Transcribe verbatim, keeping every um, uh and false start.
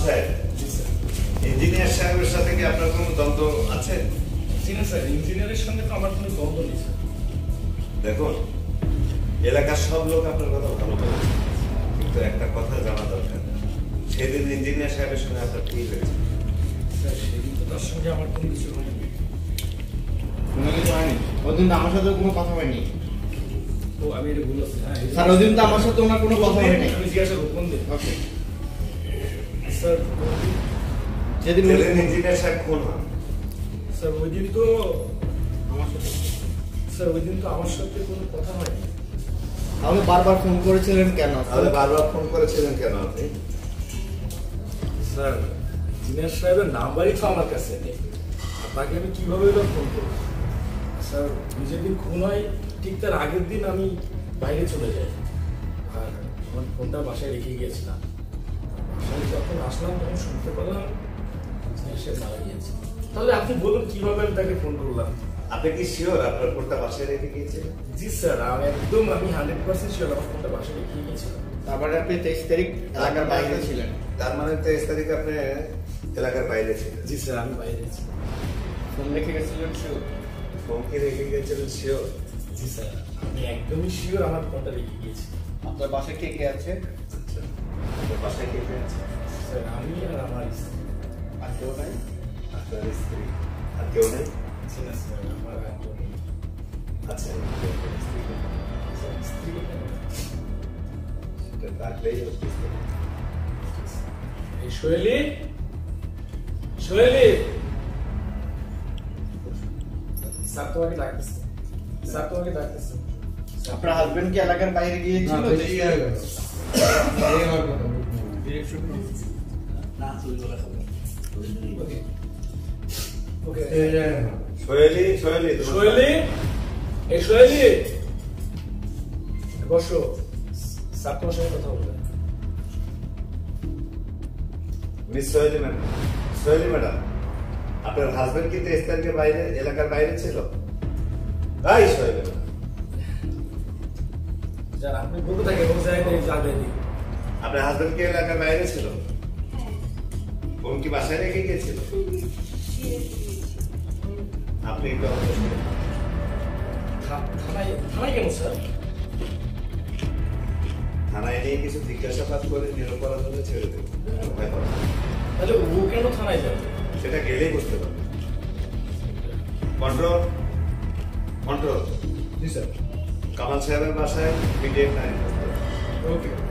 সাহেব, ইঞ্জিনিয়ার সাহেবের সাথে কি আপনার কোনো দ্বন্দ্ব আছে? স্যার ইঞ্জিনিয়ারের সঙ্গে তো আমার কোনো দ্বন্দ্ব নেই স্যার। দেখুন, এলাকার সব লোক আপনার কথা ভালো বলে, কিন্তু একটা কথা জানা দরকার, সেদিন ইঞ্জিনিয়ার সাহেবের সঙ্গে আপনার কি হয়েছে? স্যার সেদিন তো তার সঙ্গে আমার কোনো কিছু হয়নি। কোনো কিছু হয়নি? ওদিন তো আমার সাথে কোনো কথা হয়নি। ও আমি এটা বলছি। হ্যাঁ স্যার ওদিন তো আমার সাথে ওনার কোনো কথা হয়নি। আমি জিজ্ঞাসা করব কোন দিন? ওকে স্যার যেদিন সেদিন ইঞ্জিনিয়ার সাহেব খুন হন, স্যার ওই দিন তো আমার সাথে স্যার ওই দিন তো আমার সাথে কোনো কথা হয়নি। তাহলে বারবার ফোন করেছিলেন কেন? তাহলে বারবার ফোন করেছিলেন কেন আপনি? স্যার ইঞ্জিনিয়ার সাহেবের নাম্বারই তো আমার কাছে নেই, আর তাকে আমি কিভাবে এবার ফোন করব? স্যার নিজের দিন খুন হয় ঠিক তার আগের দিন আমি বাইরে চলে যাই, আর আমার ফোনটা বাসায় রেখে গিয়েছিলাম। বাসায় যখন আসলাম তখন শুনতে পেলাম ইঞ্জিনিয়ার সাহেব মারা গিয়েছে। তাহলে আপনি বলুন কিভাবে আমি তাকে ফোন করলাম? আপনি কি শিওর আপনার ফোনটা বাসায় রেখে গিয়েছিলেন? জি স্যার, আমি একদম আমি হান্ড্রেড পার্সেন্ট শিওর আমার ফোনটা বাসায় রেখে গিয়েছিলাম। তারপরে আপনি তেইশ তারিখ এলাকার বাইরে ছিলেন। তার মানে তেইশ তারিখে আপনি এলাকার বাইরে ছিলেন? জি স্যার আমি বাইরে ছিলাম। ফোন রেখে গেছিলেন শিওর? ফোন কি রেখে গিয়েছিলেন শিওর? জি স্যার আমি একদমই শিওর আমার ফোনটা রেখে গিয়েছি। আপনার বাসায় কে কে আছে? আচ্ছা, আপনার বাসায় কে কে আছে? স্যার আমি আর আমার স্ত্রী। আর কেউ নাই? আপনার স্ত্রী আর কেউ নেই? জি না স্যার আমার আর কেউ নেই। আচ্ছা, আপনার স্ত্রী কে? স্যার স্ত্রী সেটা ডাকলেই বুঝতে পারবেন। এই সোহেলি সোহেলি স্যার তোমাকে ডাকতেছে, স্যার তোমাকে ডাকতেছে। আপনার হাজবেন্ড কি এলাকার বাইরে গিয়েছিল? ওকে সোহেলি, সোহেলি, তোমার- সোহেলি এই সোহেলি বসো, স্যার তোমার সঙ্গে কথা বলবে। Miss Soheli madam, Soheli madam, আপনার হাজবেন্ড কি তেইশ তারিখে বাইরে এলাকার বাইরে ছিল? তাই সোহেলি ম্যাডাম, যারা আপনি বলতে থাকে কোন জায়গায় যাবে দিক। আপনার হাজবেন্ড কি এলাকার বাইরে ছিল? ফোন কি বাসায় রেখে গিয়েছিল? আপনি একটু আমাকে শুনুন। থা- থানায় থানায় কেন স্যার? থানায় নিয়ে কিছু জিজ্ঞাসাবাদ করে নিরপরাধ হলে ছেড়ে দেবো, ভয় পাবেন না। তাহলে ও কেন থানায় যাবে? সেটা গেলেই বুঝতে পারবেন। কন্ট্রোল, কন্ট্রোল, জি স্যার। কামাল সাহেবের বাসায় পিডিএফ নাই। ওকে